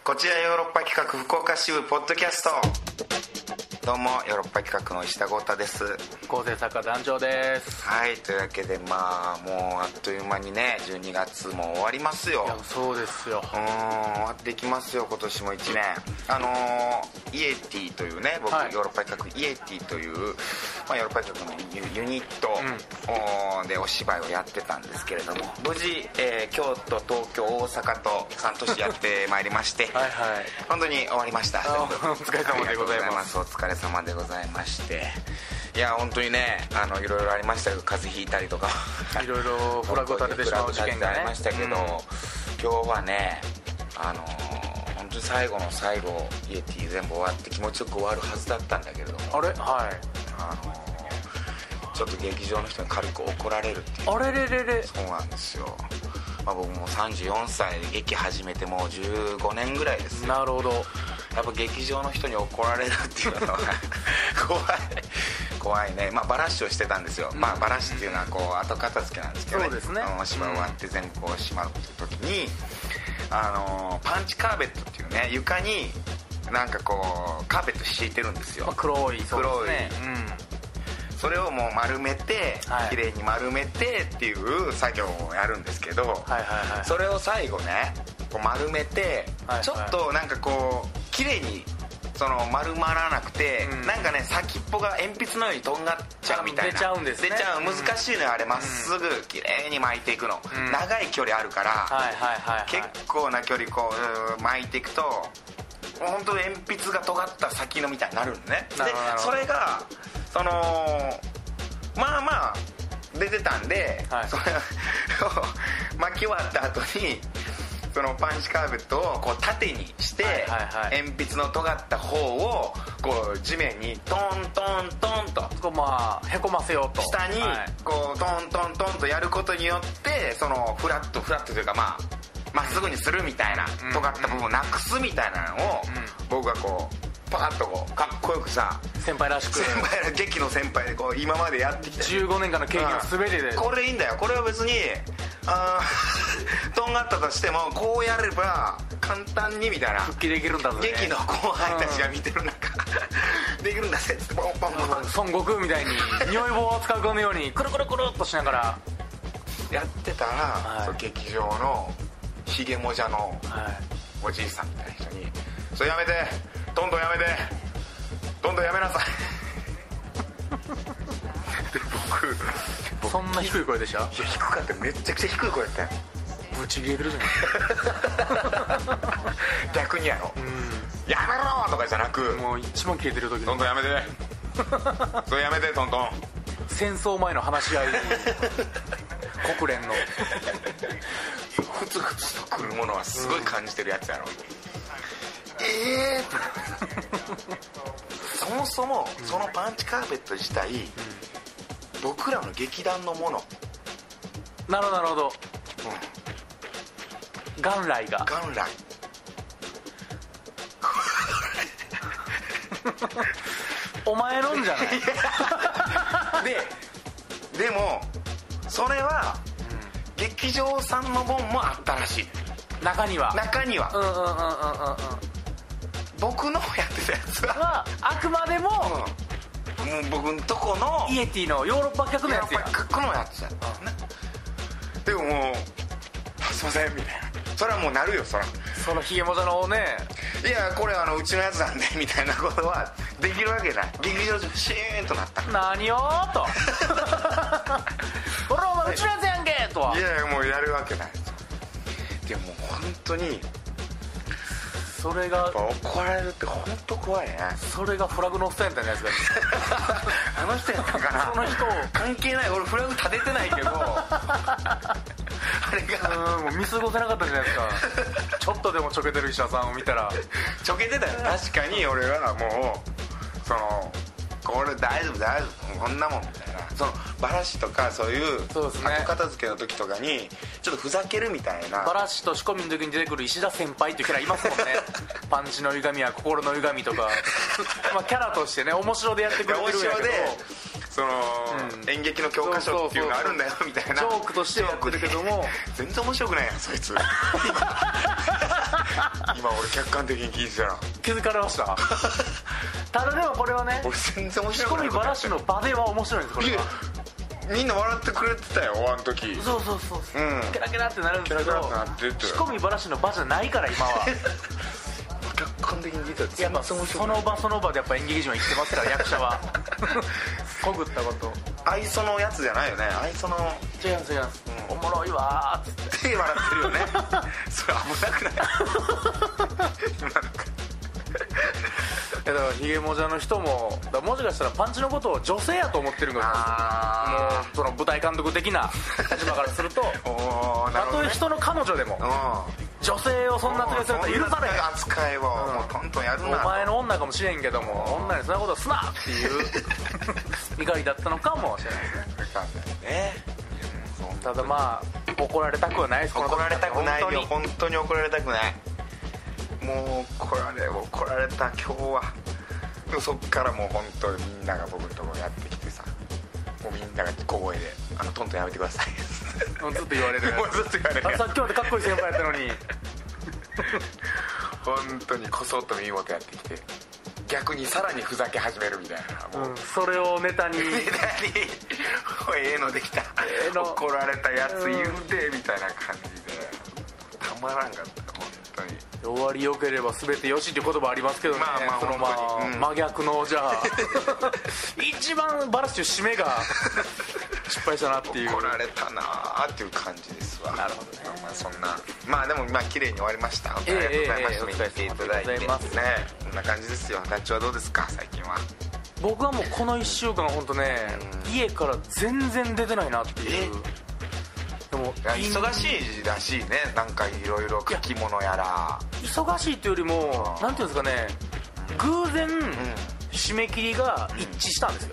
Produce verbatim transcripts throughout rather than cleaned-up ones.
こちらヨーロッパ企画福岡支部ポッドキャスト。どうもヨーロッパ企画の石田豪太です。 構成作家団長です。 はい、というわけでまあもうあっという間にねじゅうにがつも終わりますよ。 いやそうですよ。 うん、終わっていきますよ今年もいちねん。あのー、イエティというね僕、はい、ヨーロッパ企画イエティという、まあ、ヨーロッパ企画の ユ, ユニット、うん、でお芝居をやってたんですけれども無事、えー、京都東京大阪とさん都市やってまいりましてはい、はい、本当に終わりました。 お疲れ様でございます。 お疲れ様でございまして、いや本当にねあのいろいろありましたけど風邪ひいたりとかいろいろフラグを立ててしまう事件が、ね、 ありましたけど、うん、今日はねあの本当に最後の最後イエティ全部終わって気持ちよく終わるはずだったんだけれどもあれはいあのちょっと劇場の人に軽く怒られるっていう。 あれれれれそうなんですよ。まあ、僕もさんじゅうよんさいで劇始めてもうじゅうごねんぐらいですよ。 なるほど。 やっぱ劇場の人に怒られるっていうのは怖い怖いね。まあバラシをしてたんですよ、うん、まあバラシっていうのはこう後片付けなんですけどね。 そうですね。 お芝居終わって全部こうしまう時にあのパンチカーベットっていうね床になんかこうカーペット敷いてるんですよ、 まあ、黒いそうですね。 黒い、うん、それをもう丸めて、はい、綺麗に丸めてっていう作業をやるんですけど、はいはいはい、それを最後ねこう丸めて、はいはい、ちょっとなんかこう綺麗にその丸まらなくて、うん、なんかね先っぽが鉛筆のようにとんがっちゃうみたいな。 出ちゃうんですね。 出ちゃう。難しいのよあれまっすぐ綺麗に巻いていくの、うん、長い距離あるから、はいはいはいはい、結構な距離こう巻いていくと本当に鉛筆が尖った先のみたいになるんね。でそれがそのまあまあ出てたんで、はい、それを巻き終わった後にそのパンチカーベットをこう縦にして、はいはいはい、鉛筆の尖った方をこう地面にトントントンとこうまあへこませようと下にこうトントントンとやることによってそのフラットフラットというかまあまっすぐにするみたいな、うん、尖った部分をなくすみたいなのを、うん、僕がこうパカッとこうかっこよくさ先輩らしく先輩ら劇の先輩でこう今までやってきたじゅうごねんかんの経験の全てで、 うん、これいいんだよ。これは別にあとんがったとしてもこうやれば簡単にみたいな復帰できるんだぞね。 劇の後輩たちが見てる中、うん、できるんだぜっつってポンポンポン孫悟空みたいに匂い棒を使うかのようにくるくるくるっとしながらやってたら、はい、その劇場のひげもじゃのおじいさんみたいな人に「それやめてどんどんやめてどんどんやめなさい」で僕僕そんな低い声でした？いや低かった。めっちゃくちゃ低い声やったよ。 ぶち切れてるじゃん逆にやろ、うん、やめろとかじゃなくもう一番消えてる時どんどんやめてそれやめてトントン戦争前の話し合い国連のふつふつとくるものはすごい感じてるやつやろ、うん、ええーってそもそもそのパンチカーペット自体、うん、僕らの劇団のもの。 なるほどなるほど、うん、元来が元来お前のんじゃないででもそれは、うん、劇場さんの本もあったらしい。 中には中には、うんうんうんうんうん、僕のやってたやつはあくまでも、 うん、もう僕のとこのイエティのヨーロッパ客のやつや。 ヨーロッパ客のやつやった、ね、でももうすいませんみたいな。それはもうなるよそら。 そのひげもじゃのねいやこれあのうちのやつなんでみたいなことはできるわけない。劇場中シーンとなった。 何をとこれお前うちのやつやんけとは。 いやいやもうやるわけない。でも本当にそれが怒られるって本当怖いね。 それがフラグのおっさんやったんじゃないですかあの人やったかな。 その人関係ない。俺フラグ立ててないけどあれがうんもう見過ごせなかったじゃないですかちょっとでもちょけてる医者さんを見たらちょけてたよ。確かに俺はもうそのこれ大丈夫大丈夫こんなもんみたいな。そのバラシとかそういう後片付けの時とかにちょっとふざけるみたいな。 バラシと仕込みの時に出てくる石田先輩っていうキャラいますもんねパンチの歪みは心の歪みとかまあキャラとしてね面白でやってくれてるんやけどその、うん、演劇の教科書っていうのあるんだよみたいなジョークとしてやってるけども全然面白くないやんそいつ今今俺客観的に聞いてたら気づかれましたただでもこれはね、 俺全然面仕白くない込みばらしの場では面白いんですこれは。 みんな笑ってくれてたよあの時。 そうそうそう、うん、ケラケラってなるんですけど、 ケラケラってなってて仕込みばらしの場じゃないから今は客観的に聞いたらやっぱその場その場でやっぱ演劇人は生きてますから役者はこぐったこと。 愛想のやつじゃないよね。愛想の違います違います、うん、おもろいわーって笑ってるよねそれ危なくないなんかだからヒゲモジャの人もだもしかしたらパンチのことを女性やと思ってるんかももうその舞台監督的な立場からするとおなるほど、ね、 たとえ人の彼女でも女性をそんな扱いすると許されへん扱いをもうトントンやるな、 お前の女かもしれんけども女にそんなことすなっていう怒りだったのかもしれないですねね。 ただまあ怒られたくはないです。 怒られたくないよ本当に怒られたくない。もう怒られ怒られた今日は。でもそっからもう本当にみんなが僕のところやってきてさ、もうみんなが小声であのトントンやめてくださいずっと言われるもうずっと言われるさっきまでかっこいい先輩やったのに本当にこそっと耳元やってきて逆にさらにふざけ始めるみたいな、もう、 うん、それをネタにネタにええのできた、えー、の怒られたやつ言うてみたいな感じでたまらんかった本当に。 終わりよければ全てよしっていう言葉ありますけどね、 まあまあそのまあ、うん、真逆のじゃあ一番バラシュ締めが失敗したなっていう。 怒られたなーっていう感じですわ。 なるほどね。 まあそんなまあでもまあ綺麗に終わりました。ありがとうございました。見ていただいてね、こんな感じですよ。団長はどうですか最近は。 僕はもうこのいっしゅうかん本当ね、うん、家から全然出てないなっていう。でも忙しいらしいね。なんかいろいろ書き物やら忙しいっていうよりもなんていうんですかね、偶然、うん、締め切りが一致したんですよ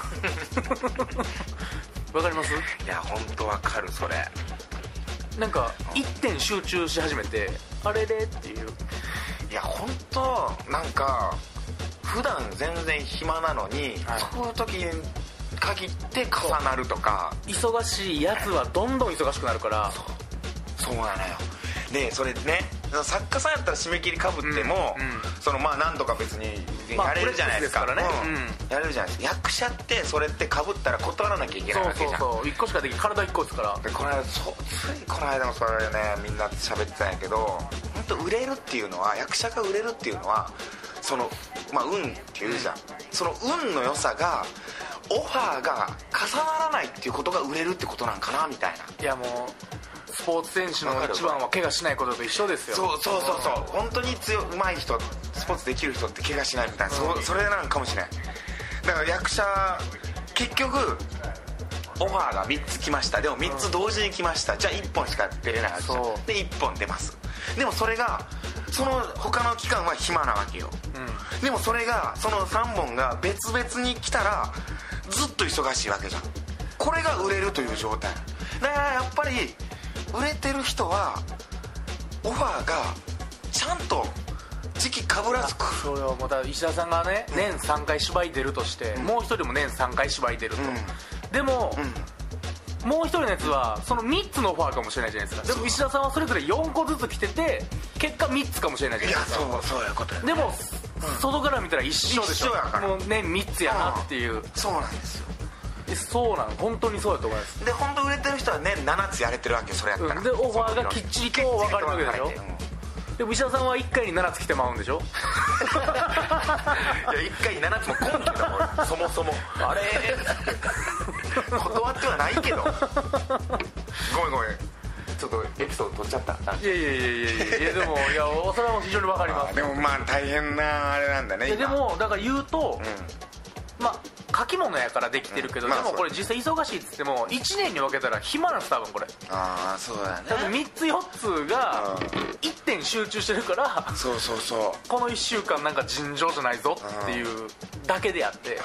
わかります？ いや本当わかるそれ。 なんか一点集中し始めてあれれっていう。 いや本当なんか普段全然暇なのに、はい、そういう時に限って重なるとか。 忙しいやつはどんどん忙しくなるから。 そうそうなのよ。でそれね作家さんやったら締め切りかぶっても、うんうん、そのまあ何とか別にやれるじゃないですか、まあですからね、うん、やれるじゃないですか。役者ってそれってかぶったら断らなきゃいけないわけじゃん。 そうそうそういっこしかできない体いっこですから。 でこの間そついこの間もそれねみんな喋ってたんやけど、本当売れるっていうのは役者が売れるっていうのはそのまあ運っていうじゃん、うん、その運の良さがオファーが重ならないっていうことが売れるってことなんかなみたいな。 いやもうスポーツ選手の一番は怪我しないことと一緒ですよ。 そうそうそうそう本当に強いうまい人スポーツできる人って怪我しないみたいな、うん、そ, それなんかもしれない。だから役者結局オファーがみっつ来ました。でもみっつ同時に来ました、うん、じゃあいっぽんしか出れないわけでいっぽん出ます。でもそれがその他の期間は暇なわけよ、うん、でもそれがそのさんぼんが別々に来たらずっと忙しいわけじゃん。これが売れるという状態だからやっぱり売れてる人はオファーがちゃんと時期かぶらずくる。 そうよ。また石田さんがね、うん、年さんかい芝居出るとして、うん、もう一人も年さんかい芝居出ると、うん、でも、うん、もう一人のやつはそのみっつのオファーかもしれないじゃないですか。でも石田さんはそれぞれよんこずつ来てて結果みっつかもしれないじゃないですか。 いやそうそういうことや、ね、 でも、うん、外から見たら一緒でしょ。 一緒やからもう年みっつやなっていう、 うん、そうなんですよ。 そうなの本当にそうだと思います。 で本当売れてる人は年ななつやれてるわけよそれやったら、 うん、でオファーがきっちりと分かるわけでしょ、うん、でも石田さんはいっかいにななつ来てまうんでしょいやいっかいにななつも根拠だもんそもそもあれ断ってはないけどごめんごめんちょっとエピソード取っちゃった。 いやいやいやいやいやでもいやそれは非常に分かります。 でもまあ大変なあれなんだね。 でもだから言うと、うん、まあ書き物やからできてるけど、うんまあ、でもこれ実際忙しいっつってもいちねんに分けたら暇なんです多分これ。 ああそうだね。 多分みっつよっつがいってん集中してるからそうそうそうこのいっしゅうかんなんか尋常じゃないぞっていうだけであって、はいはい、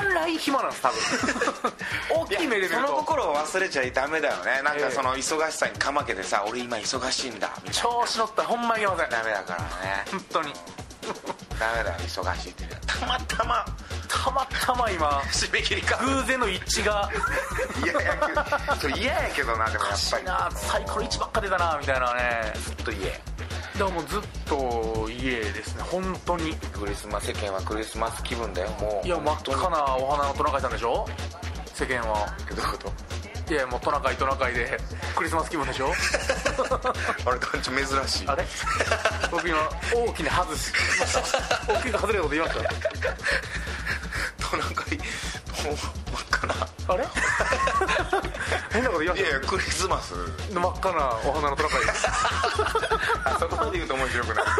元来暇なんです多分大きい目で見るとその心を忘れちゃダメだよね。なんかその忙しさにかまけてさ、えー、俺今忙しいんだみたいな調子乗ったらほんまにいけません。 ダメだからね本当にダメだよ忙しいってたまたまたまたま今締め切りか偶然の一致がいやいやそれ嫌やけどな。でもやっぱりなサイコロいちばっか出たなみたいなね。 ずっと家でももうずっと家ですね、本当に。 クリスマス、世間はクリスマス気分だよもう。 いや、真っ赤なお花のトナカイさんでしょ世間は。 どういうこと？ いや、もうトナカイトナカイでクリスマス気分でしょあれ、団地珍しい。 あれ僕今大きな外しました大きく外れたこと言いましたトナカイもう真っ赤なあれ変なこと言いました。 いやいや、クリスマス真っ赤なお花のトナカイあそこまで言うと面白くない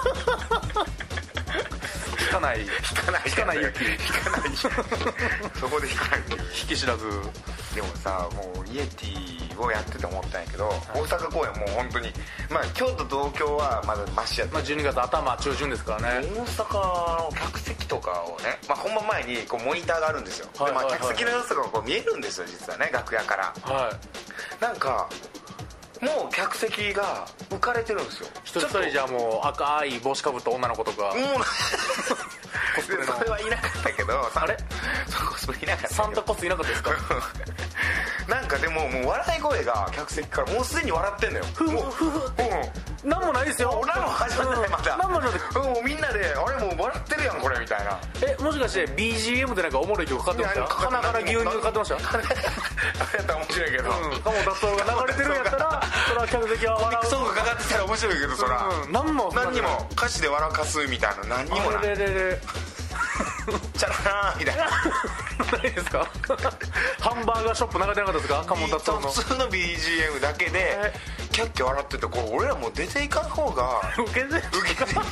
引かない引かない引かない雪引かないそこで引かないっていう。 引き知らず。 でもさ、もうイエティをやってて思ったんやけど、はい、大阪公演もう本当に、まあ京都東京はまだマシやった、 まあ、じゅうにがつ頭中旬ですからね。 大阪の客席とかをね、まあ、本番前にこうモニターがあるんですよ、はいはいはい、でまあ、客席の様子とかがこう見えるんですよ実はね、楽屋から、はい、なんかもう客席が浮かれてるんですよ。 一人一人じゃもう赤い帽子かぶった女の子とか、 もうコスプレのそれはいなかったけど、 あれコスプレいなかったけど、 サンタコスいなかったですかなんかでももう笑い声が客席からもうすでに笑ってんのよ。 ふふふふ何もないですよ。 何も始まってない、まだ何もない。 もうみんなであれもう笑ってるやんこれみたいな。 え、もしかして ビージーエム でなんかおもろい曲かかってました？鼻から牛乳かかってました？あれやったら面白いけど、 鴨達夫が流れてるんやったらそれは客席は笑う。 ソングかかってたら面白いけど、そら、 うん、何も何にも歌詞で笑かすみたいな何にもない。 あれれれれチャラーみたいなないですかハンバーガーショップ流れてなかったですか、鴨達夫の普通の ビージーエム だけでキャッキャ笑ってて、これ俺らもう出ていかん方がウケてウケて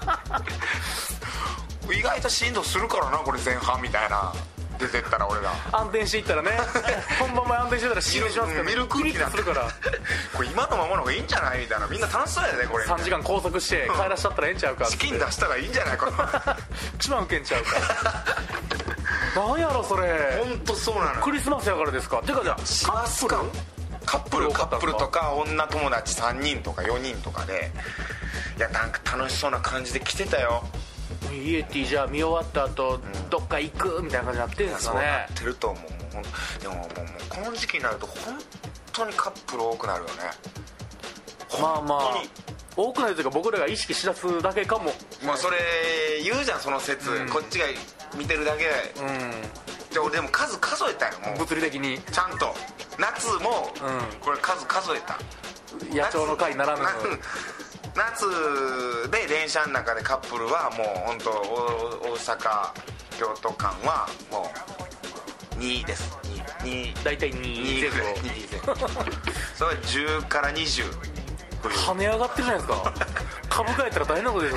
意外と振動するからなこれ前半みたいな。出てったら俺が暗転していったらね本番前暗転してたら振動しますからね、 見る空気なんするからこれ今のままの方がいいんじゃないみたいな、みんな楽しそうやでこれさんじかん拘束して帰らしちゃったらええんちゃうかチキン出したらいいんじゃないか一番ウケんちゃうかなんやろそれ。 本当そうなの。 クリスマスやからですか。てかじゃあカップルカップルカップルとか女友達さんにんとかよにんとかで、いやなんか楽しそうな感じで来てたよ。 イエティじゃあ見終わった後、うん、どっか行くみたいな感じになってるんですかね。 そうなってると思う。でももうこの時期になると本当にカップル多くなるよね。 まあまあ多くなるというか僕らが意識しだすだけかも。 まあそれ言うじゃんその説、うん、こっちが見てるだけで、うん、で俺でも数数えたよもう物理的にちゃんと夏も、うん、これ数数えた。 野鳥の会ならぬ夏で電車の中でカップルはもう本当大阪京都間はもうにです。に大体に前後それはじゅうからにじゅう跳ね上がってるじゃないですか株価やったら大変なことですよ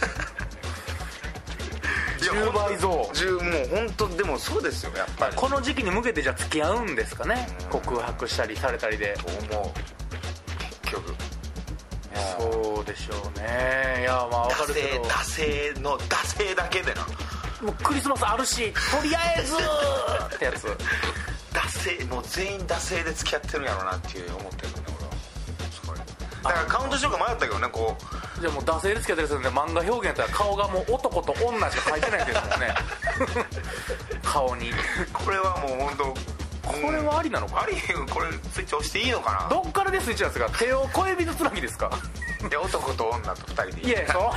それじゅうばい増。 じゅうもう本当でもそうですよやっぱり。 この時期に向けてじゃあ付き合うんですかね、告白したりされたりで。 と思う結局。 そうでしょうね。いやまあ分かるけど惰性の惰性だけでな、 もうクリスマスあるしとりあえずってやつ惰性もう全員惰性で付き合ってるんやろうなっていう思ってるんだ俺は。それだからカウントしようか迷ったけどね。こうじゃあもう惰性で付き合ってる人で漫画表現やったら顔がもう男と女しか描いてないですもんね顔に。 これはもう本当これはありなのか。 ありこれスイッチ押していいのかな。 どっからでスイッチなんですか。手を小指のつなぎですか。 で男と女とふたりでいい。 いやそう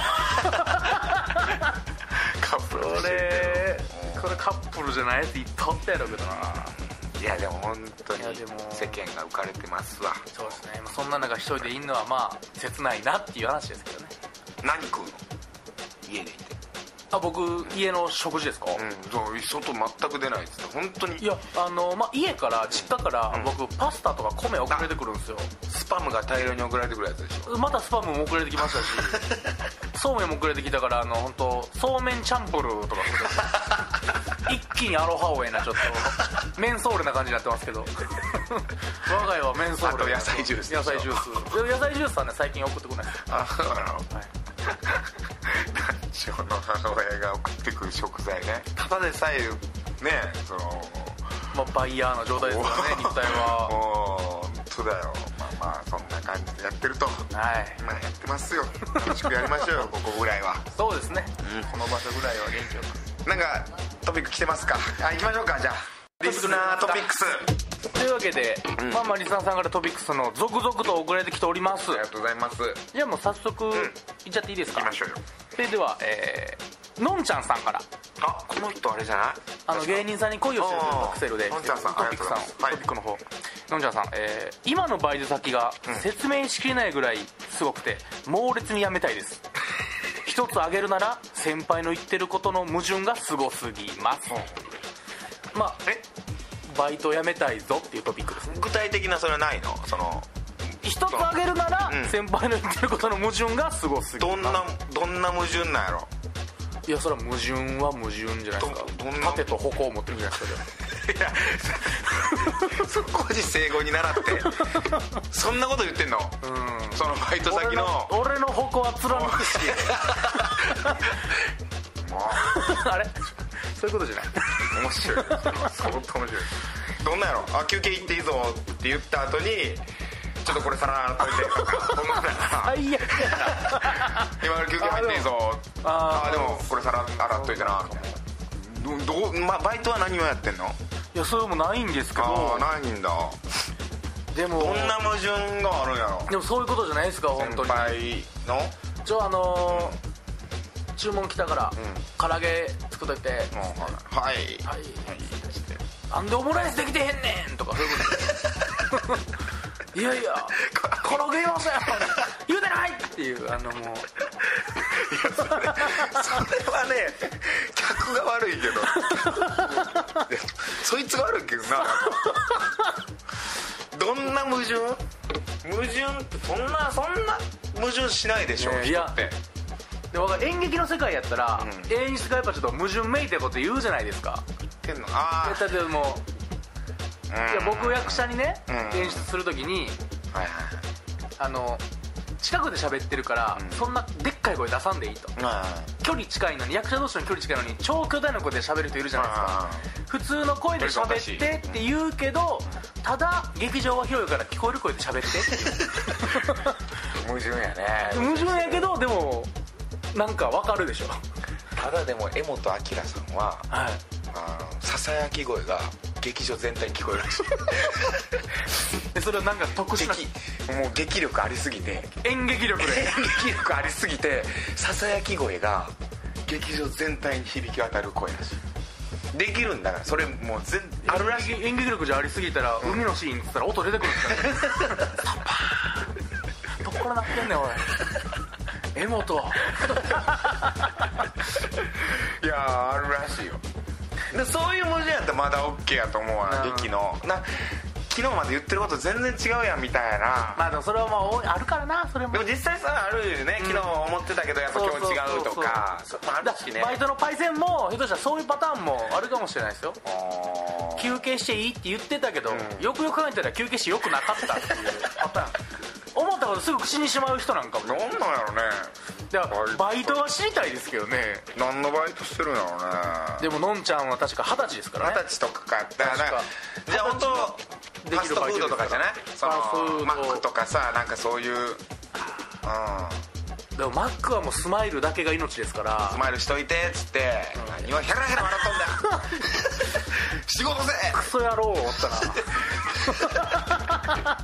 カップルこれこれカップルじゃないやついっぱいおったやろうけどな。 いやでも本当に世間が浮かれてますわ。 そうですね。そんな中一人でいるのはまあ切ないなっていう話ですけどね。 何食うの家でいて。 あ、僕家の食事ですか。うん、 そう外全く出ないですね本当に。 いやあの、まあ、家から実家から僕、うん、パスタとか米送られてくるんですよ。 スパムが大量に送られてくるやつでしょ。 またスパムも送られてきましたしそうめんも送られてきたから、あの本当そうめんチャンプルーとか一気にアロハオエなちょっとメンソーレな感じになってますけど我が家はメンソーレ。 あと野菜ジュース。 野菜ジュース野菜ジュースはね最近送ってこないです。 あ、そうなの。はい団長の母親が送ってくる食材ね。ただでさえねその、 まあ、バイヤーの状態ですからね肉体は。 もう本当だよ。まあまあそんな感じでやってると、はい、まあやってますよ。楽しくやりましょうよここぐらいは。 そうですね、うん、この場所ぐらいは元気よく。 なんかトピック来てますか。あ、行きましょうかじゃあ。 リスナートピックスというわけで、うん、まあまあリスナーさんからトピックスの続々と送られてきております。 ありがとうございます。 じゃあもう早速、うん、いっちゃっていいですか。 いきましょうよ。 それでは、えー、のんちゃんさんから。 あ、この人あれじゃない、 あの芸人さんに恋をしてるアクセルでのんちゃんさん、 トピックさん、トピックの方、のんちゃんさん、えー、今のバイト先が説明しきれないぐらいすごくて猛烈に辞めたいです。一つ挙げるなら先輩の言ってることの矛盾がすごすぎます、うん、まあえバイト辞めたいぞっていうトピックですね。 具体的なそれはないの？その一つ挙げるなら、うん、先輩の言ってることの矛盾がすごすぎます。 どんなどんな矛盾なんやろ。 いやそれは矛盾は矛盾じゃないですか。盾と矛を持ってるじゃないですか。いやそこで生後に習ってそんなこと言ってんの？うん、そのバイト先の俺の矛は貫くしあれそういうことじゃない。 面白い相当面白い。どんなんやろ。あ、休憩行っていいぞって言った後にちょっとこれ皿洗っといてとかそんなんだよな。 最悪やな。今から休憩入っていいぞ。ああでもこれ皿洗っといてな。どどう、ま、バイトは何をやってんの？ いやそれもないんですけど。 ああないんだ。でもどんな矛盾があるんやろ。 でもそういうことじゃないですか。本当に先輩のじゃああのー注文来たから、うん、唐揚げ作っといて、うん、はいはい、 はい、なんでオムライスできてへんねんとかそういうこといやいや唐揚げ言いません言うてないっていうあのもういやそれそれはね客が悪いけどそいつが悪いけどな。どんな矛盾矛盾ってそんなそんな矛盾しないでしょ、ね、人ってで演劇の世界やったら、うん、演出がやっぱちょっと矛盾めいてこと言うじゃないですか。 言ってんの。ああ例えばもういや僕役者にね、演出するときに、はいはい、あの近くで喋ってるから、うん、そんなでっかい声出さんでいいと、うん、距離近いのに役者同士の距離近いのに超巨大な声で喋る人いるじゃないですか、うん、普通の声で喋ってって言うけど、うん、ただ劇場は広いから聞こえる声で喋ってっていう矛盾やね。 矛盾やけどでもなんかわかるでしょ。 ただでも柄本明さんは、はい、あのささやき声が劇場全体に聞こえるらしいでそれはなんか特殊なもう劇力ありすぎて演劇力で演劇力ありすぎてささやき声が劇場全体に響き渡る声らしい。できるんだからそれもう全あるらしい。 演劇力じゃありすぎたら、うん、海のシーンっつったら音出てくるんですからねサパーどっからなってんねんおい柄本いやあるらしいよ。でそういう文字やったらまだ OK やと思うわな、劇のな昨日まで言ってること全然違うやんみたいな。 まあでもそれはまああるからな。それもでも実際さあるよね、うん、昨日思ってたけどやっぱ今日違うとかあるしね。 バイトのパイセンもひょっとしたらそういうパターンもあるかもしれないですよ。休憩していいって言ってたけど、うん、よくよく考えたら休憩してよくなかったっていうパターン思ったことすぐ口にしまう人なんかも。 なんなんやろね。 だからバイトは知りたいですけどね。 何のバイトしてるんやろうね。 でものんちゃんは確か二十歳ですからね。 二十歳とかかだからじゃあ本当ファストフードとかじゃない。そのマックとかさなんかそういう、うん、 でもマックはもうスマイルだけが命ですから。 スマイルしといてっつって、うん、今ヘラヘラ笑っとんだよ仕事せクソ野郎おったな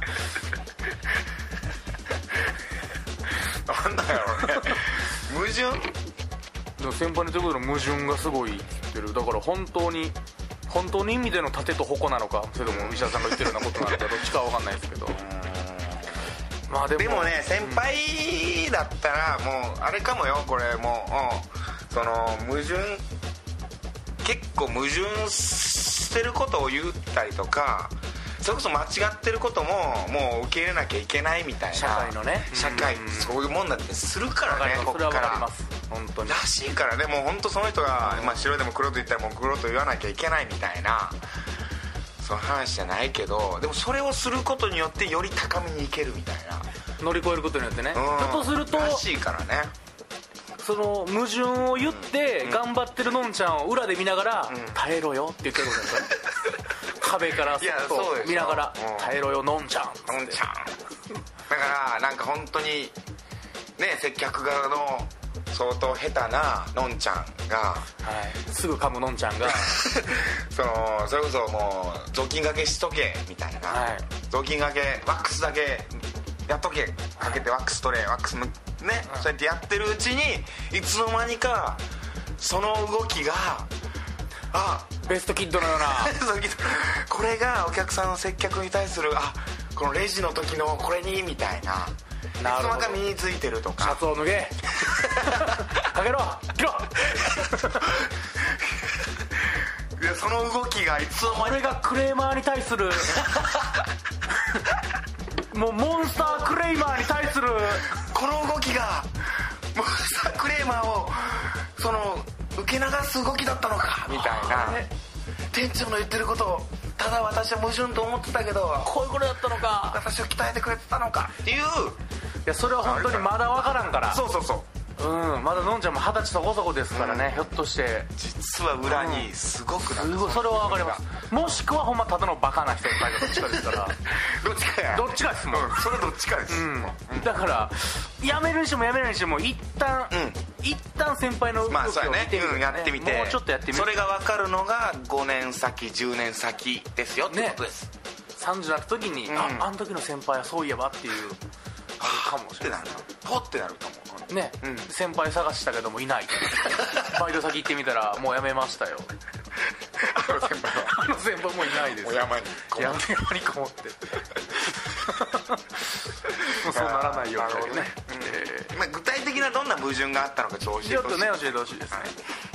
なんだろうね矛盾。 でも先輩のということの矛盾がすごいってる。だから本当に本当の意味での盾と矛なのか、それとも石田さんが言ってるようなことなのかどっちかは分かんないですけどまあでも、 でもね先輩だったらもうあれかもよこれもう、うん、その矛盾結構矛盾してることを言ったりとかそれこそ間違ってることももう受け入れなきゃいけないみたいな社会のね社会ってそういうもんだってするからね。 こっから本当にらしいからね。もう本当その人が、まあ、白でも黒と言ったらもう黒と言わなきゃいけないみたいなその話じゃないけど、でもそれをすることによってより高みにいけるみたいな乗り越えることによってね。ひょっとするとらしいからね。 その矛盾を言って頑張ってるのんちゃんを裏で見ながら、うん、耐えろよって言ってることですよね壁からそっと見ながら耐えろよのんちゃんのんちゃんだからなんか本当にね接客側の相当下手なのんちゃんが、はい、すぐ噛むのんちゃんがそのそれこそもう雑巾がけしとけみたいな、はい、雑巾がけワックスだけやっとけかけてワックス取れワックスね、はい、そうやってやってるうちにいつの間にかその動きがあベストキッドのようなこれがお客さんの接客に対するあこのレジの時のこれにみたいな、いつの間にか身についてるとか、 シャツを脱げかけろ切ろでその動きがいつの間にか俺がクレーマーに対するもうモンスタークレーマーに対するこの動きがモンスタークレーマーをその受け流す動きだったのかみたいな、店長の言ってることをただ私は矛盾と思ってたけどこういうことだったのか私を鍛えてくれてたのかっていう、いやそれは本当にまだ分からんから、 そうそうそう、 うん、まだのんちゃんも二十歳そこそこですからね、うん、ひょっとして実は裏にすごくなんか、 すごいそれは分かります。もしくはほんまただのバカな人の態度どっちかですからどっちかやどっちかですもん、 うん、それどっちかです、うん、 だからやめるにしてもやめないにしても一旦、うん、一旦先輩の動きを見てみて、 まあねうん、やってみてもうちょっとやってみてそれが分かるのがごねん先じゅうねん先ですよってことです、ね、 さんじゅうになった時に、うん、ああの時の先輩はそういえばっていうあるかもしれない、 ポってなると思うね、うん、先輩探したけどもいないバイト先行ってみたらもう辞めましたよあの先輩はあの先輩もういないです、 お山にこ山にこもってもうそうならないようにね、 えーまあ、具体的などんな矛盾があったのかちょっと教えてほしい、 ちょっとね教えてほしいですね、はい、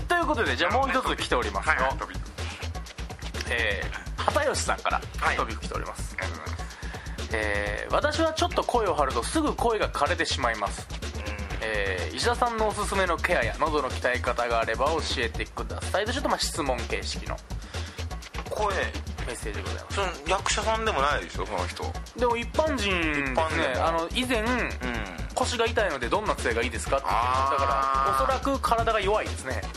ということでじゃあもう一つ来ておりますよ、はいはい、えー、畑吉さんからトピック来ております、はい、ありがとうございます。えー、私はちょっと声を張るとすぐ声が枯れてしまいます、えー、石田さんのおすすめのケアや喉の鍛え方があれば教えてくださいと、ちょっとまあ質問形式の声メッセージでございます。 その役者さんでもないでしょその人。 でも一般人ですね、あの以前、うん、腰が痛いのでどんな杖がいいですかって言ってだからおそらく体が弱いですね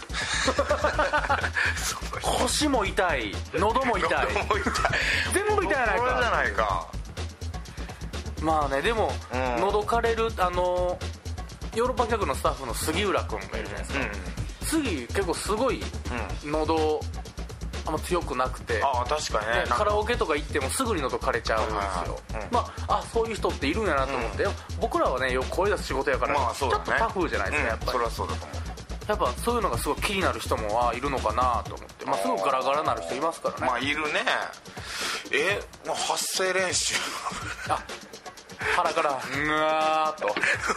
腰も痛い喉も痛い喉も痛い全部痛いやないかこれじゃないか。 まあねでも、うん、喉枯れるあのヨーロッパ企画のスタッフの杉浦君がいるじゃないですか、うん、杉結構すごい喉あんま強くなくて、 ああ確かにね、 カラオケとか行ってもすぐに喉枯れちゃうんですよ、うん、まああそういう人っているんやなと思って、うん、僕らはねよく声出す仕事やから、まあそうだね、ちょっとタフじゃないですか、やっぱり、 うん、それはそうだと思う。 やっぱそういうのがすごい気になる人もあいるのかなと思って、まあ、すごくガラガラなる人いますからね。 まあいるね。えもう発声練習あ腹からうわーっと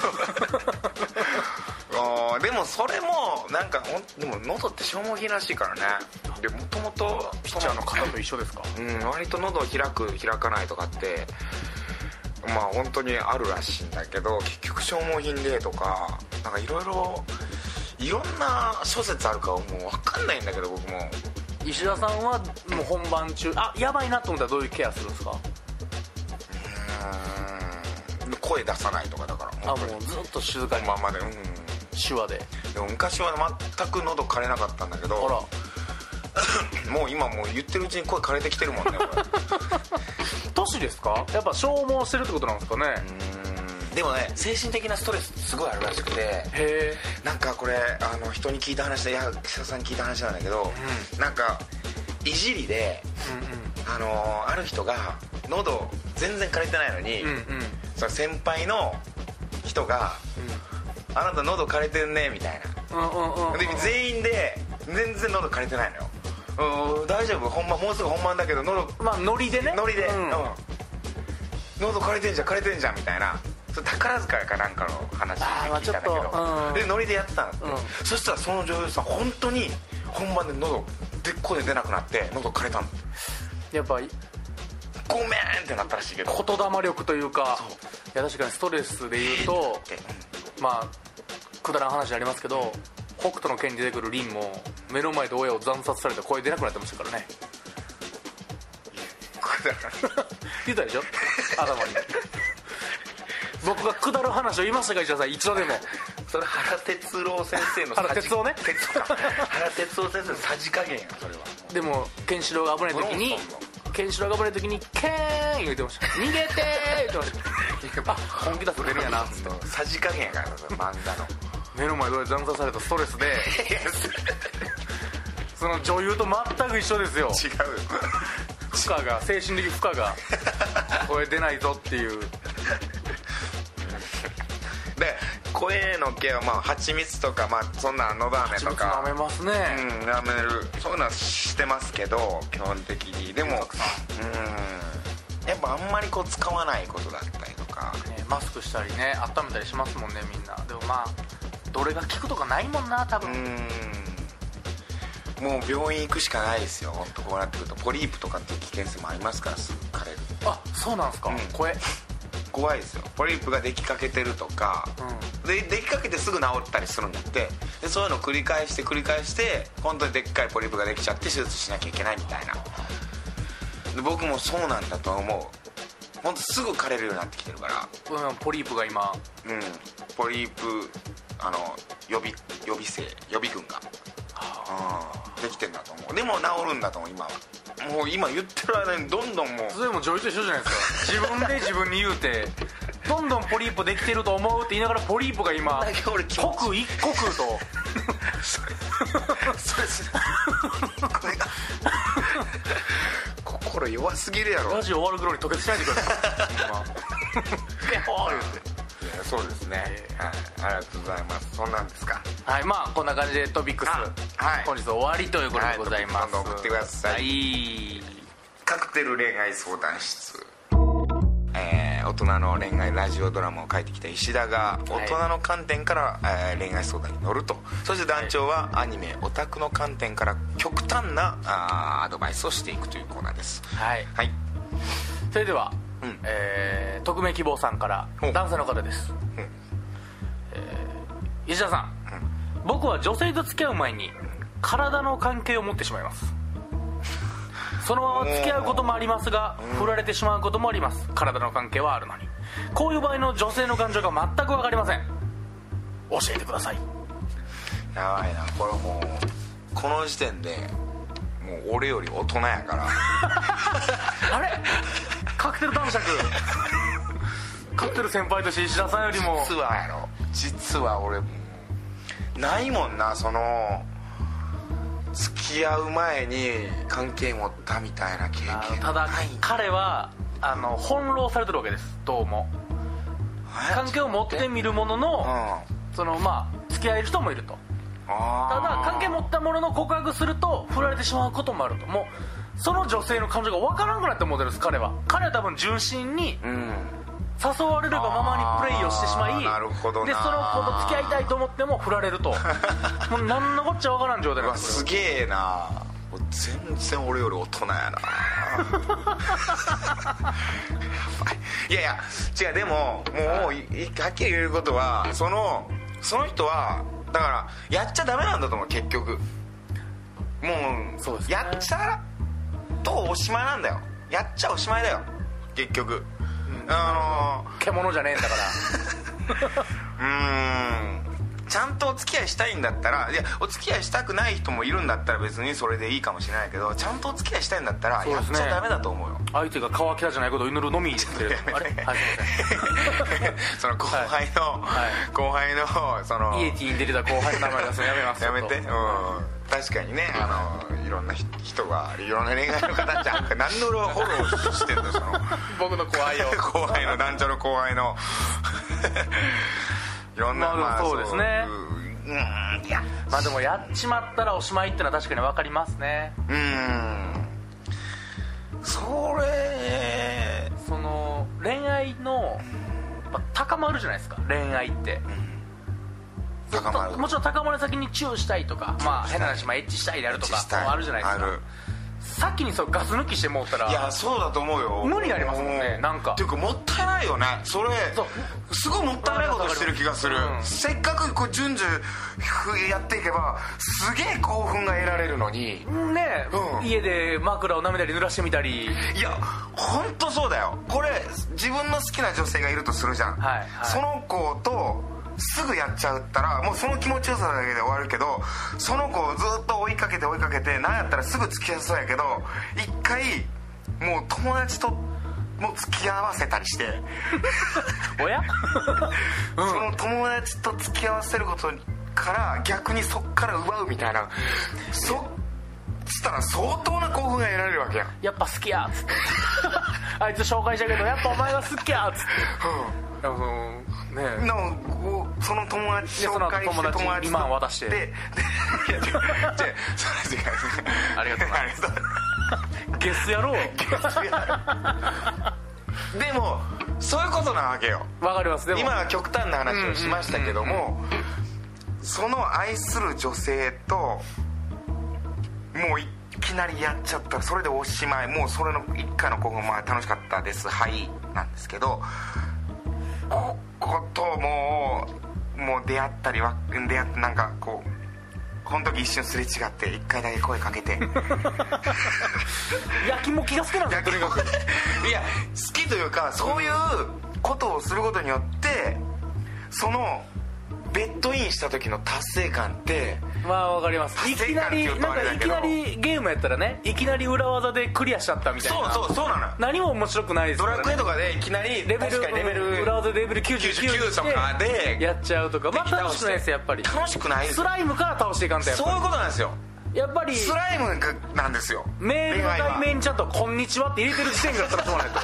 あでもそれもなんかでも喉って消耗品らしいからね。でもともとピッチャーの方と一緒ですか。 うん割と喉を開く開かないとかってまあ本当にあるらしいんだけど、結局消耗品でとかなんかいろいろいろんな諸説あるかもう分かんないんだけど、僕も。 石田さんはもう本番中あやばいなと思ったらどういうケアするんですか。 うーん声出さないとかだから。 あもうずっと静かにままで、うん、 手話で。 でも昔は全く喉枯れなかったんだけど、あらもう今もう言ってるうちに声枯れてきてるもんねこれ年ですか。やっぱ消耗してるってことなんですかね。 でもね精神的なストレスすごいあるらしくて、へなんかこれあの人に聞いた話で、いや岸田さんに聞いた話なんだけど、うん、なんかいじりで、うんうん、あのある人が喉全然枯れてないのに、うんうん、その先輩の人が、うん、あなた喉枯れてんねみたいな、うんうんうん、で全員で全然喉枯れてないのよ。うん大丈夫本番もうすぐ本番だけど喉まあノリでねノリで、うんうん、喉枯れてんじゃん枯れてんじゃんみたいな、宝塚かなんかの話聞いたんだけど、うん、でノリでやってたんだって、うん、そしたらその女優さん本当に本番で喉でっこで出なくなって喉枯れたの。 やっぱりごめんってなったらしいけど、 言霊力というか、いや確かにストレスでいうと、うん、まあくだらん話ありますけど、北斗の拳に出てくる凛も目の前で親を惨殺されて声出なくなってましたからね。言ったでしょ頭に僕がくだる話を言いましたか石田さん一度でも。 それ原哲郎先生の原哲夫ね原哲夫先生のさじ加減やそれは。 でもケンシロウが危ない時にケンシロウが危ない時にケーン言ってました逃げてー言ってましたあ本気出す出るんやなっつってさじ加減やから漫画の目の前で惨殺されたストレスでその女優と全く一緒ですよ。 違うよ負荷が、精神的負荷が声出ないぞっていうで声の毛はまあ蜂蜜とか、まあ、そんなのど飴とか舐めますね。 うん舐める、そういうのはしてますけど基本的に。でもうんやっぱあんまりこう使わないことだったりとか、 ね、マスクしたりね温めたりしますもんねみんな。でもまあどれが効くとかないもんな多分。 うんもう病院行くしかないですよ本当。こうなってくるとポリープとかっていう危険性もありますから、すぐ枯れる。 あ、そうなんですか、うん、声怖いですよ。ポリープができかけてるとか、うん、で, できかけてすぐ治ったりするんだって。でそういうのを繰り返して繰り返して本当にでっかいポリープができちゃって手術しなきゃいけないみたいな。で僕もそうなんだと思う。本当すぐ枯れるようになってきてるから、 うん、ポリープが今うんポリープあの予備予備性予備軍が、はあ、うん、できてんだと思う。でも治るんだと思う今は。もう今言ってる間にどんどんもうそれも女優と一緒じゃないですか自分で自分に言うてどんどんポリープできてると思うって言いながらポリープが今刻一刻とそれそれこれが心弱すぎるやろ。 ラジオ終わる頃に溶けしないでください今ペホー言ってそうですね、はい、ありがとうございます。そんなんですか。 はい、まあこんな感じでトピックス、はい、本日終わりということでございます、 はい、どんどん送ってください、はい、カクテル恋愛相談室、えー、大人の恋愛ラジオドラマを書いてきた石田が大人の観点から、はいえー、恋愛相談に乗ると。そして団長はアニメオタクの観点から極端なあアドバイスをしていくというコーナーです。はい、はい、 それではうんえー、匿名希望さんから男性の方です、うんえー、石田さん、うん、僕は女性と付き合う前に体の関係を持ってしまいます。そのまま付き合うこともありますが振られてしまうこともあります。体の関係はあるのに。こういう場合の女性の感情が全く分かりません。教えてください。 やばいなこれもうこの時点でもう俺より大人やからあれカクテル男爵カクテル先輩として石田さんよりも実はやろ実は俺ないもんな、その付き合う前に関係持ったみたいな経験。 ただ彼はあの翻弄されてるわけです。どうも関係を持ってみるものの、うん、そのまあ付き合える人もいると。ただ関係持ったものの告白すると振られてしまうこともあると。もうその女性の感情が分からなくなって思ってるんです。彼は彼は多分純真に誘われればままにプレイをしてしまい、 なるほどな。 でその子と付き合いたいと思っても振られるともう何のこっちゃ分からん状態なんです。 すげえな。全然俺より大人やないやいや違う。でももうはっきり言えることはそのその人はだからやっちゃダメなんだと思う。結局もうそうです、ね、やっちゃとおしまいなんだよ。やっちゃおしまいだよ結局、うん、あのー、 獣じゃねえんだからうーんちゃんとお付き合いしたいんだったら、いやお付き合いしたくない人もいるんだったら別にそれでいいかもしれないけど、ちゃんとお付き合いしたいんだったらやっちゃダメだと思うよ。 相手が川北じゃないことを祈るのみってあれ、はい、 その後輩の、はい、後輩のそのイエティに出てた後輩の名前出すのやめますやめて、うん、確かにね、あのいろんな人がいろんな恋愛の方じゃん何のフォローしてんのその僕の後輩を後輩の団長の後輩のいろんな、 まあ、そうですね。うん、いやまあでもやっちまったらおしまいってのは確かに分かりますね。 うんそれその恋愛の、まあ、高まるじゃないですか恋愛って、うん、高まる。もちろん高まる先にチューしたいとか、まあ変な話、まあ、エッチしたいであるとかもあるじゃないですか。先にそうガス抜きしてもうたらいやそうだと思うよ。 無になりますもんね。なんかっていうかもったいないよねそれ。すごいもったいないことしてる気がする、うん、せっかくこう順序やっていけばすげえ興奮が得られるのにね、うん、家で枕を涙で濡らしてみたり。 いや本当そうだよ。これ自分の好きな女性がいるとするじゃん、はいはい、その子とすぐやっちゃうったらもうその気持ちよさだけで終わるけど、その子をずっと追いかけて追いかけてなんやったらすぐ付き合いそうやけど一回もう友達とももう付き合わせたりしておや、 うん、その友達と付き合わせることから逆にそっから奪うみたいな、そっしたら相当な興奮が得られるわけやん。 やっぱ好きやっつってあいつ紹介したけどやっぱお前が好きやっつって、うん、ねえ、 のこうその友達紹介して友達ににまん渡してで、で、いや違う違う、それ違うありがとうございますゲスやろうゲスやでもそういうことなわけよ。 わかります。でも今は極端な話をしましたけども、その愛する女性ともういきなりやっちゃったらそれでおしまい。もうそれの一回の興奮、まあ楽しかったですはいなんですけど、ここともうもう出会ったりは出会ってなんかこうこの時一瞬すれ違って一回だけ声かけて焼きも気が好きなんだよとにかくいや好きというか、そういうことをすることによってそのベッドインした時の達成感って、 まあわかります。いきなりなんかいきなりゲームやったらね、いきなり裏技でクリアしちゃったみたいな、 そうそうそうなの。 何も面白くないですからね。 ドラクエとかでいきなりレベルレベル裏技でレベルきゅうじゅうきゅうとかでやっちゃうとか、まあ楽しくないですやっぱり。 楽しくないです。 スライムから倒していかんとやっぱりそういうことなんですよ。 やっぱりスライムなんですよ。 メールの題名にちゃんとこんにちはって入れてる時点から楽しまない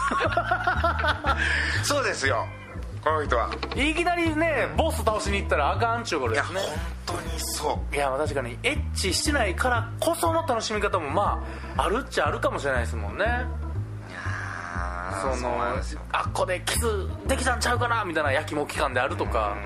とそうですよ、この人はいきなりねボス倒しに行ったらあかんっちゅうことですね。 いや本当にそう。 いや確かにエッチしてないからこその楽しみ方もまああるっちゃあるかもしれないですもんね。いやそのそうなんですよ。あっこでキスできたんちゃうかなみたいな焼きも期間であるとか、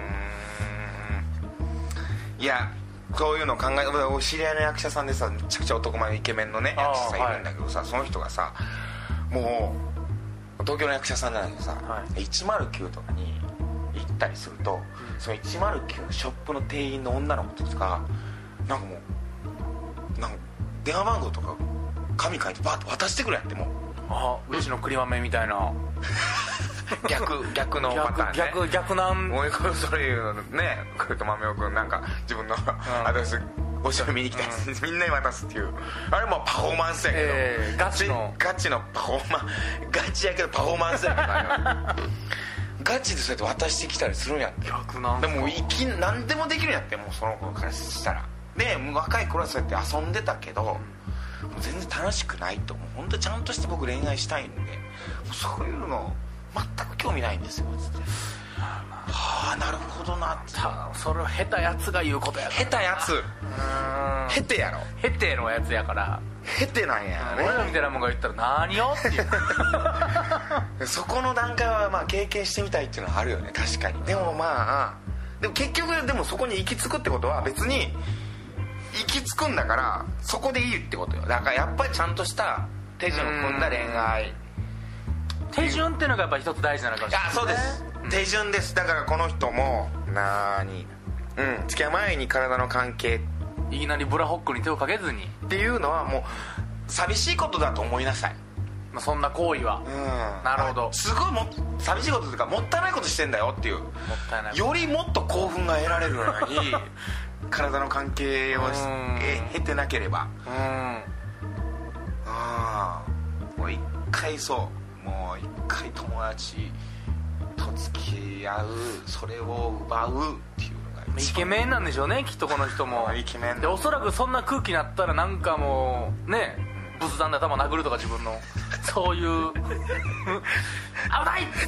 いやそういうの考え、知り合いの役者さんでさ、めちゃくちゃ男前のイケメンのね役者さんいるんだけどさ、はい、その人がさもう東京の役者さんなんだけどさ、はい、いちまるきゅうとかに行ったりすると、うん、そのいちまるきゅうのショップの店員の女の子とかなんかもうなんか電話番号とか紙書いてバーッと渡してくれやって、もうあうちの栗豆みたいな逆逆のパターンね。 逆逆なんもうそれいうのね、これと豆尾君なんか自分の、うん、アドレスおしゃれ見に来たやつ、うん、みんなに渡すっていう、あれもパフォーマンスやけど、 えー、ガチのガチのパフォーマンガチやけどパフォーマンスやけどガチでそうやって渡してきたりするんやって。 逆なんでもいき何でもできるんやって。もうその子からしたらで、若い頃はそうやって遊んでたけど、もう全然楽しくないと。もう本当ちゃんとして僕恋愛したいんで、もうそういうの全く興味ないんですよつって、はあなるほどなって。 それは下手やつが言うことやから。 下手やつ、うーん、下手やろ。 下手のやつやから。 下手なんやね。 俺らみたいなもんが言ったら何よっていうそこの段階はまあ経験してみたいっていうのはあるよね、確かに。でもまあでも結局でもそこに行き着くってことは別に行き着くんだからそこでいいってことよ。だからやっぱりちゃんとした手順を踏んだ恋愛、 手順っていうのがやっぱ一つ大事なのかもしれない、ね、 あそうです、うん、手順です。だからこの人もなーにうん付き合う前に体の関係いきなりブラホックに手をかけずにっていうのはもう寂しいことだと思いなさい、 まあ、そんな行為は、うん、なるほど。 すごいも寂しいことというかもったいないことしてんだよっていう。もったいない。よりもっと興奮が得られるのに体の関係を経てなければ、うんあもう一回そうもう一回友達と付き合う、それを奪うっていうのがイケメンなんでしょうねきっとこの人も。 イケメンでおそらくそんな空気になったらなんかもうね仏壇で頭殴るとか自分のそういう危ないって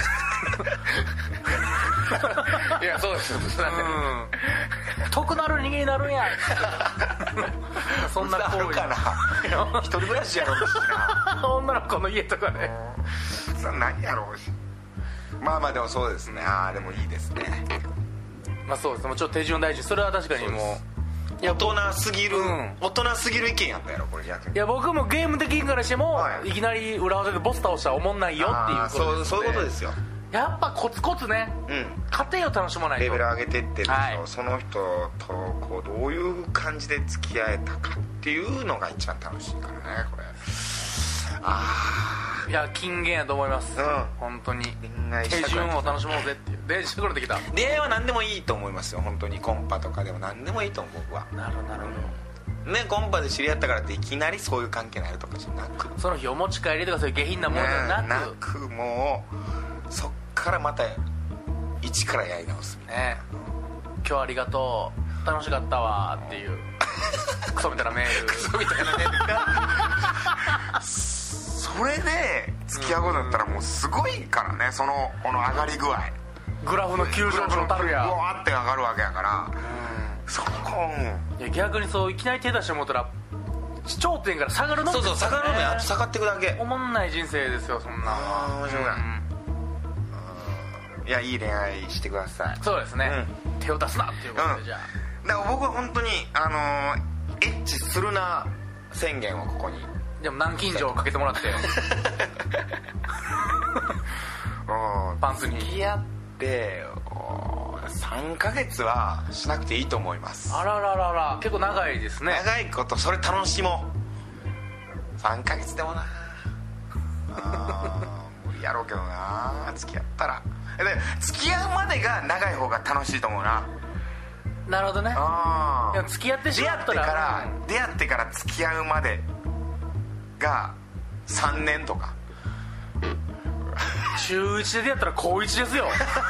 いやそうですよ、 うん、得なる人間になるんやそんな行為かな一人暮らしやろうしな女の子の家とかね何やろうし。まあまあでもそうですね。ああでもいいですね。 まあそうです。もうちょっと手順大事。それは確かにもう大人すぎる、 うん、 大人すぎる意見やったやろこれ逆に。 いや僕もゲーム的にからしても、はい、いきなり裏技でボス倒したらおもんないよっていうことです。 そうそういうことですよ。 やっぱコツコツね、うん、過程を楽しまないと。 レベル上げてってると、 はい、 その人とこうどういう感じで付き合えたかっていうのが一番楽しいからねこれ。ああいや金言やと思います、うん、本当に手順を楽しもうぜっていう。でしてくれてきた。 出会いは何でもいいと思いますよ本当に。コンパとかでも何でもいいと思う僕は。 なるほどなるほど、 ねコンパで知り合ったからっていきなりそういう関係になるとかじゃなく、 その日お持ち帰りとかそういう下品なものじゃなく、 なくもうそっからまた一からやり直すね。今日ありがとう楽しかったわっていうクソみたいなメールクソみたいなメールかそれで付き合うことだったらもうすごいからね、そのこの上がり具合、 グラフの急上昇のたるやグワーって上がるわけやから、うん、そこ、 うん、いや逆にそういきなり手出してもうたら頂点から下がるの、 そうそう下がるのや、あと下がっていくだけ、 おもんない人生ですよそんな。 ああ面白い、うん、いやいい恋愛してください。 そうですね、うん、手を出すなっていうことで、 うん、 じゃあだから僕は本当にあのー、エッチするな宣言をここにでも南京錠をかけてもらってパンツに付き合ってさんかげつはしなくていいと思います。 あらららら、結構長いですね。 長いことそれ楽しもう。さんかげつでもなあ無理やろうけどな、付き合ったらで付き合うまでが長い方が楽しいと思うな。 なるほどね。 あいや付き合ってしまったら出会ってから、うん、出会ってから付き合うまでがさんねんとか中いちで出会ったら高いちですよ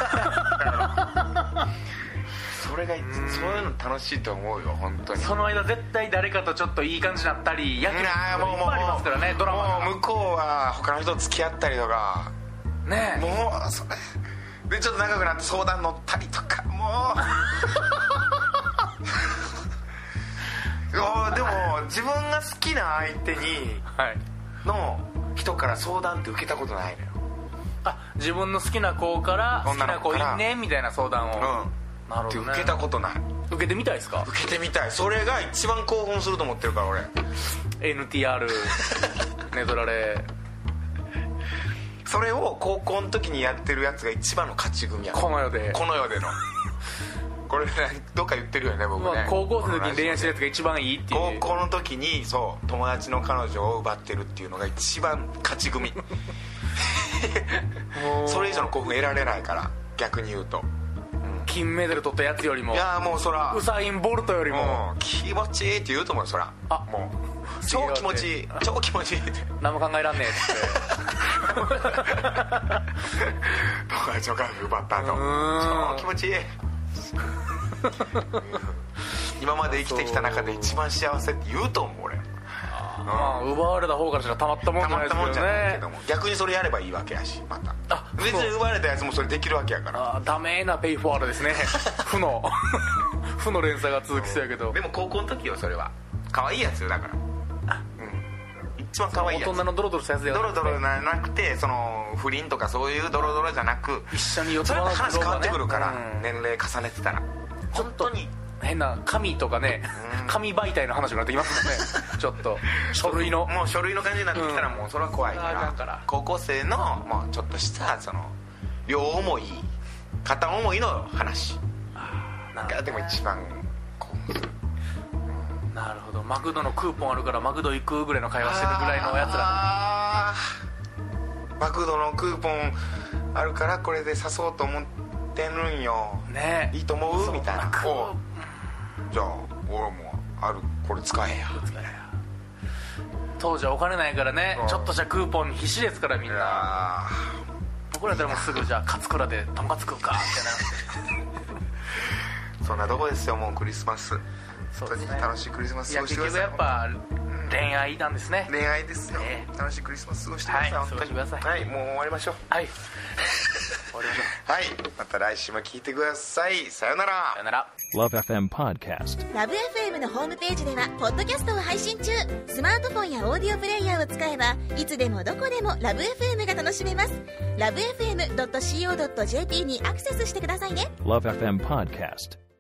それがそういうの楽しいと思うよ本当に。 その間絶対誰かとちょっといい感じになったりやけにいっぱいありますからね、ドラマが。もう向こうは他の人と付き合ったりとかねえ、 もうそれでちょっと長くなって相談乗ったりとかもうでも自分が好きな相手にの人から相談って受けたことないのよ。 あ、自分の好きな子から好きな子いいねみたいな相談を、うん、なるほどね、 受けたことない。 受けてみたいですか？ 受けてみたい。それが一番興奮すると思ってるから俺。 エヌティーアール ねどられそれを高校の時にやってるやつが一番の勝ち組や。 この世でこの世でのこれどっか言ってるよね僕ね、 まあ、高校生の時に恋愛してるやつが一番いいっていう。 高校の時にそう友達の彼女を奪ってるっていうのが一番勝ち組それ以上の興奮得られないから逆に言うと、 うん、金メダル取ったやつよりも、 いやもうそらウサイン・ボルトよりも、 うん、気持ちいいって言うと思うよそら。あもう超気持ちいい超気持ちいいって何も考えらんねえっつって友達の彼女奪った後超気持ちいい今まで生きてきた中で一番幸せって言うと思う俺。 まあ奪われた方からしたらたまったもんじゃないですけどね。たまったもんじゃないけども逆にそれやればいいわけやし、またあ別に奪われたやつもそれできるわけやから。 あダメなペイフォワードですね負の負の連鎖が続きそうやけど、 でも高校の時よそれは可愛いやつよだから。あうん一番可愛いやつ、 大人のドロドロしたやつではドロドロじゃなくてその不倫とかそういうドロドロじゃなく一緒に四つそれ葉の話変わってくるから、 うん、 年齢重ねてたら本当に変な紙とかね、うん、紙媒体の話になってきますもんねちょっと書類のもう書類の感じになってきたらもうそれは怖いから、うん、から高校生のもうちょっとしたその両思い片思いの話がでも一番興奮する。 なるほど。マクドのクーポンあるからマクド行くぐらいの会話してるぐらいのやつらにマクドのクーポンあるからこれで誘おうと思ってるんよ、ね、いいと思うみたいな。おじゃあ俺もあるこれ使えや当時はお金ないからね、ちょっとじゃあクーポンに必死ですからみんな。僕らでもすぐじゃあ勝倉でとんかつ食うかみたいなそんなとこですよもうクリスマス。本当に楽しいクリスマス過ごしてください。 いや結局やっぱ恋愛なんですね。 恋愛ですよ、ね、楽しいクリスマス過ごしてください。 はい、過ごしてください。 はい、もう終わりましょう。はい終わりましょう。はい、また来週も聞いてください。さよなら。 さよなら。 ラブ エフエム Podcast。 ラブ エフエム のホームページではポッドキャストを配信中。スマートフォンやオーディオプレイヤーを使えばいつでもどこでもラブ エフエム が楽しめます。ラブ エフエムドットシーオードットジェーピー にアクセスしてくださいね。 ラブ エフエム Podcast。